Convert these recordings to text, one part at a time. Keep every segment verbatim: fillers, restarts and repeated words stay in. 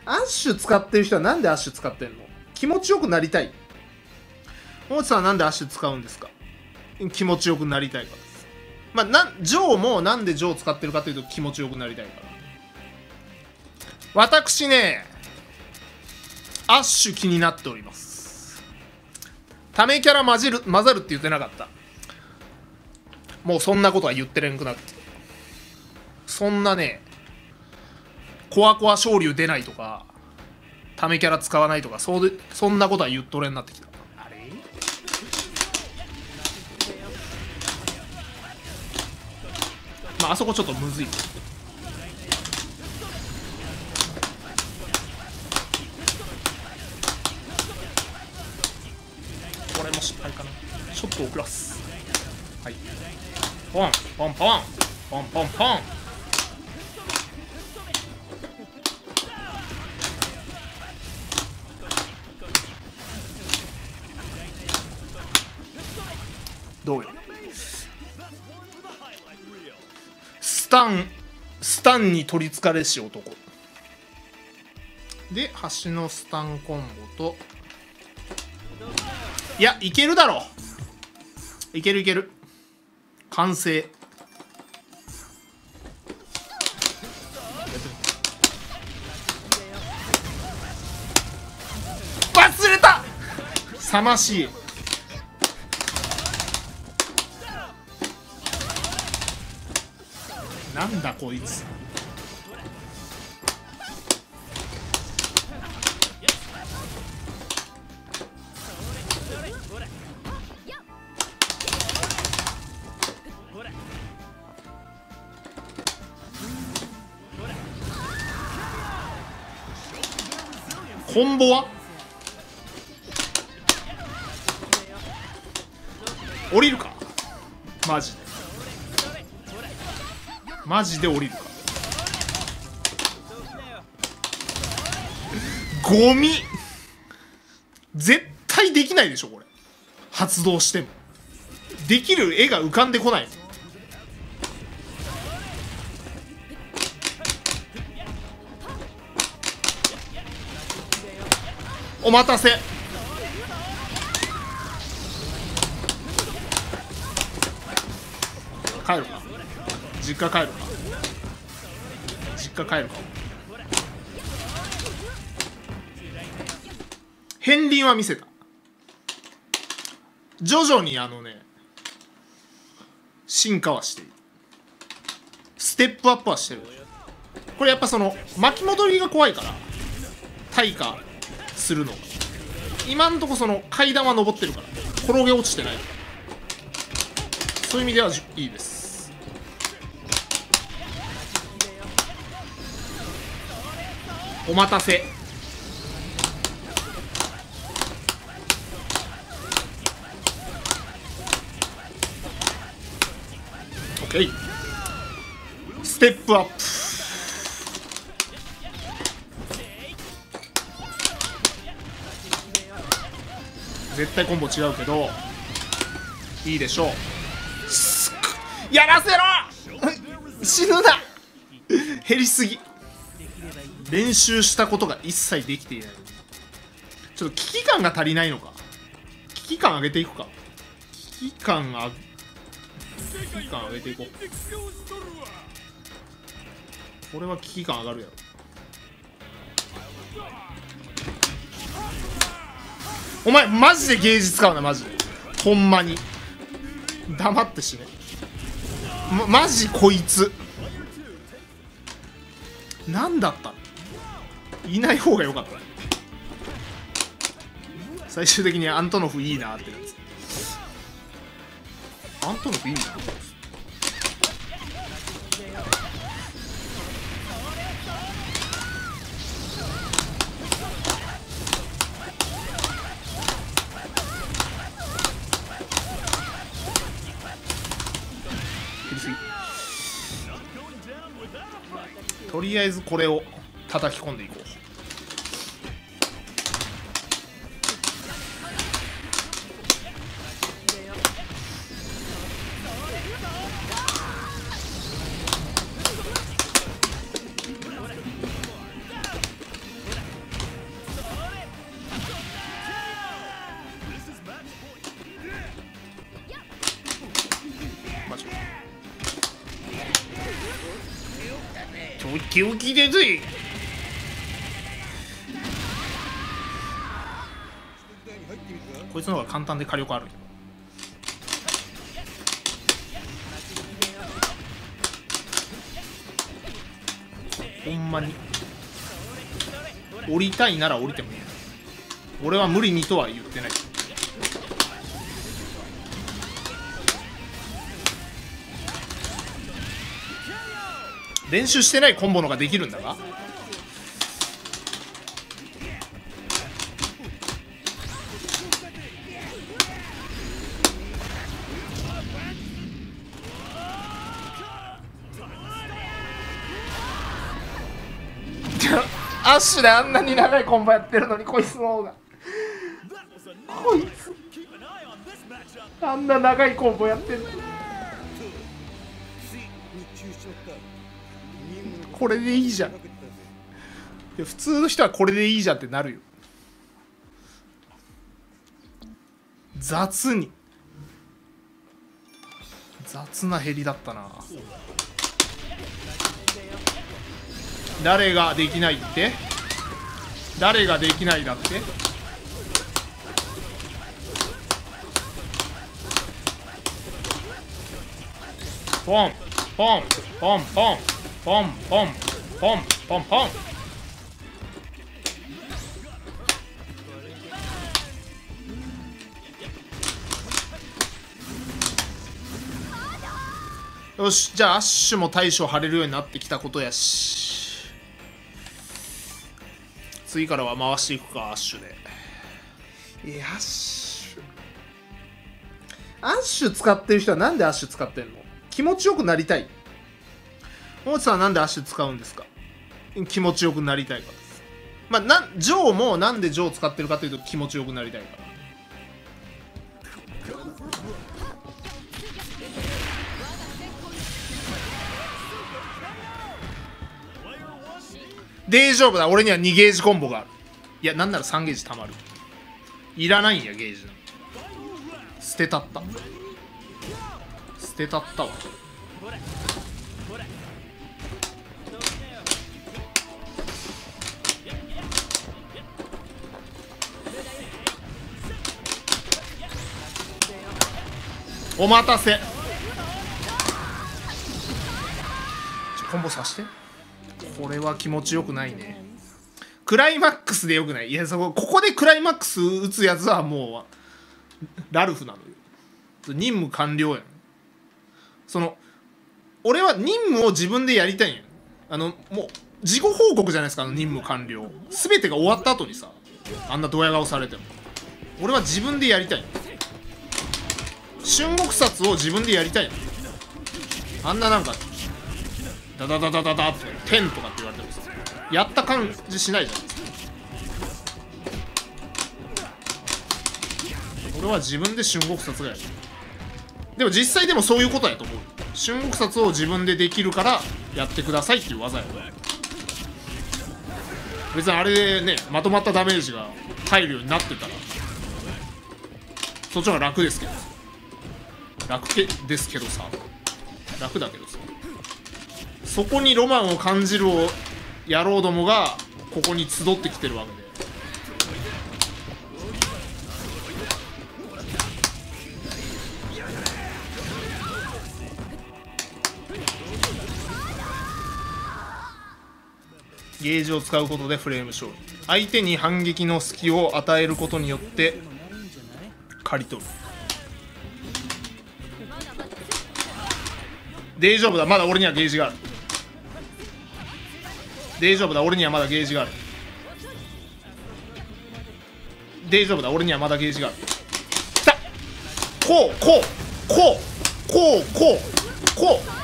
アッシュ使ってる人はなんでアッシュ使ってんの？気持ちよくなりたい。大地さんはなんでアッシュ使うんですか？気持ちよくなりたいからです。まあ、なジョーもなんでジョーを使ってるかというと気持ちよくなりたいから。私ね、アッシュ気になっております。ためキャラ混じる混ざるって言ってなかった。もうそんなことは言ってれんくなって。そんなね、コアコア昇竜出ないとか、ためキャラ使わないとか、そうでそんなことは言っとれんなってきた。あれ？まあ、あそこちょっとむずい。これも失敗かな。ちょっと遅らす。はい。ポンポンポンポンポンポン。どうよ。スタンスタンに取りつかれし男で、橋のスタンコンボと、いや、いけるだろう。いけるいける。完成。忘れた。さましい。なんだこいつ。コンボは降りるか。マジでマジで降りるか。ゴミ。絶対できないでしょこれ。発動してもできる絵が浮かんでこない。お待たせ。帰るか。実家帰るか。実家帰るか。片鱗は見せた。徐々にあのね、進化はしている。ステップアップはしてる。これやっぱその巻き戻りが怖いから退化するの。今んとこその階段は登ってるから転げ落ちてない。そういう意味ではいいです。お待たせ。オッケー。ステップアップ。絶対コンボ違うけどいいでしょう。やらせろ。死ぬな。減りすぎ。練習したことが一切できていない。ちょっと危機感が足りないのか。危機感上げていくか。危機感あ危機感上げていこう。これは危機感上がるやろ。お前マジでゲージ使うな。マジでほんまに黙って死ね。ま、マジこいつ何だったの。いない方が良かった。最終的にアントノフいいなってやつ。アントノフいいな。とりあえずこれを叩き込んでいこう。 ッキウキでずい。こいつの方が簡単で火力ある。ほんまに降りたいなら降りてもいい。俺は無理にとは言ってない。練習してないコンボのができるんだがアッシュであんなに長いコンボやってるのにこいつの方がこいつあんな長いコンボやってる。これでいいじゃん。いや普通の人はこれでいいじゃんってなるよ。雑に雑なヘリだったな。誰ができないって？誰ができないだって？ポンポンポンポンポンポンポンポンポン。よし、じゃあアッシュも対処張れるようになってきたことやし、次からは回していくか。アッシュで。いや、アッシュアッシュ使ってる人はなんでアッシュ使ってんの？気持ちよくなりたい。大津さんはなんでアッシュ使うんですか？気持ちよくなりたいからです。まあ、なジョーもなんでジョー使ってるかというと気持ちよくなりたいから。大丈夫だ、俺にはにゲージコンボがある。いや、なんならさんゲージたまる。いらないんや、ゲージの。捨てたった捨てたったわ。お待たせ。コンボさして。これは気持ちよくないね。クライマックスでよくない？いや、そこここでクライマックス打つやつはもうラルフなのよ。任務完了やん。その俺は任務を自分でやりたいんやん。あのもう事後報告じゃないですか。あの任務完了全てが終わった後にさ、あんなドヤ顔されても俺は自分でやりたいん。春国殺を自分でやりたいん。あんななんかダダダダダダってテンとかって言われてもさ、やった感じしないじゃないですか。俺は自分で春国殺がやる。でも実際でもそういうことやと思う。春国殺を自分でできるからやってくださいっていう技や。別にあれでね、まとまったダメージが入るようになってたらそっちの方が楽ですけど、楽けですけどさ楽だけどさ、そこにロマンを感じるを野郎どもがここに集ってきてるわけで、ゲージを使うことでフレーム勝利。相手に反撃の隙を与えることによって刈り取る。大丈夫だ、まだ俺にはゲージがある。大丈夫だ、俺にはまだゲージがある。大丈夫だ、俺にはまだゲージがある。きた！こうこうこうこうこうこう。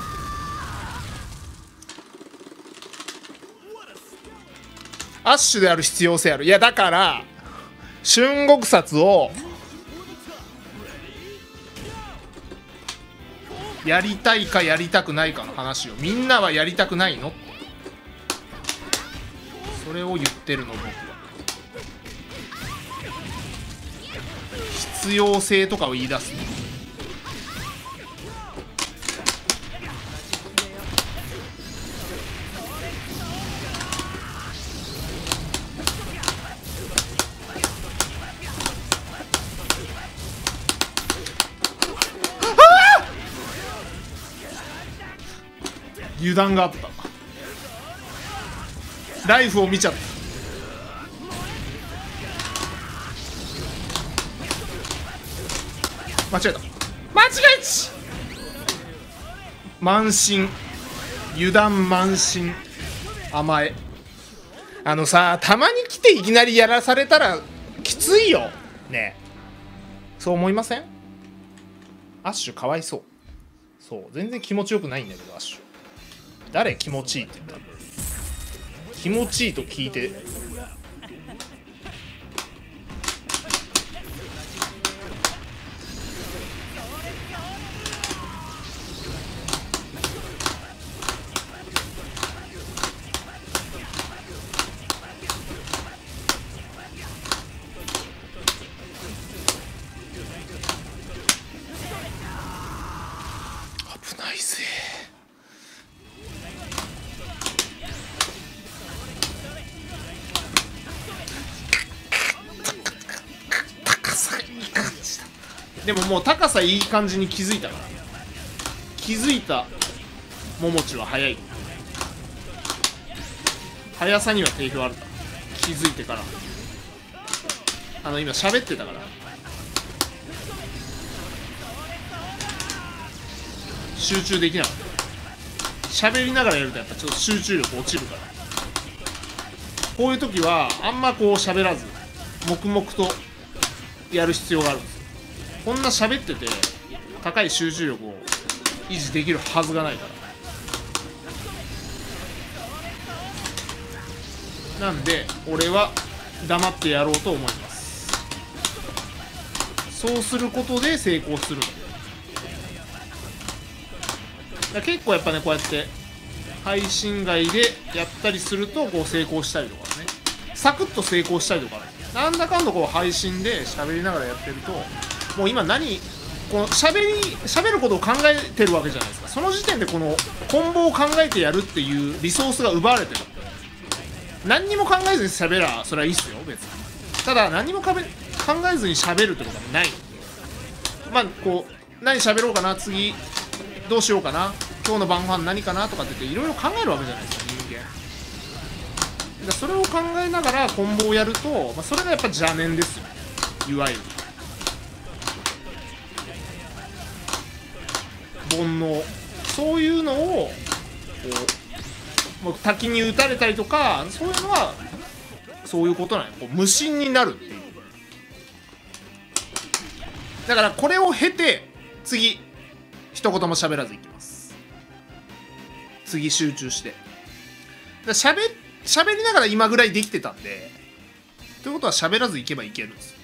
アッシュである必要性ある。いやだから春国殺をやりたいかやりたくないかの話を、みんなはやりたくないの？それを言ってるの僕は。必要性とかを言い出す。 油断があった。ライフを見ちゃった。間違えた。間違えち慢心、油断慢心、甘え。あのさ、たまに来ていきなりやらされたらきついよね。そう思いません？アッシュかわいそう。そう、全然気持ちよくないんだけど、アッシュ。誰気持ちいいって言ったの？気持ちいいと聞いて。危ないぜ。高さいい感じだ。でももう高さいい感じに気づいたから。気づいたももちは早い。速さには定評ある。気づいてから。あの今喋ってたから。集中できなかった。喋りながらやるとやっぱちょっと集中力落ちるから。こういう時はあんまこう喋らず黙々とやる必要があるんですよ。こんな喋ってて高い集中力を維持できるはずがないから。なんで俺は黙ってやろうと思います。そうすることで成功するの。だ結構やっぱね、こうやって配信外でやったりするとこう成功したりとかね、サクッと成功したりとかね、なんだかんだこう配信で喋りながらやってると、もう今何この喋り喋ることを考えてるわけじゃないですか。その時点でこのコンボを考えてやるっていうリソースが奪われてる。何にも考えずに喋らそれはいいっすよ別に。ただ何にも考えずに喋るってことはない。まあこう何喋ろうかな、次どうしようかな、今日の晩ご飯何かなとかって言っていろいろ考えるわけじゃないですか人間。だそれを考えながらコンボをやると、まあ、それがやっぱ邪念ですよ、いわゆる煩悩。そういうのをこうもう滝に打たれたりとか、そういうのはそういうことなのよ。こう無心になるっていう。だからこれを経て次一言も喋らずいきます。次集中してだしゃべ喋りながら今ぐらいできてたんで、ということは喋らずいけばいけるんです。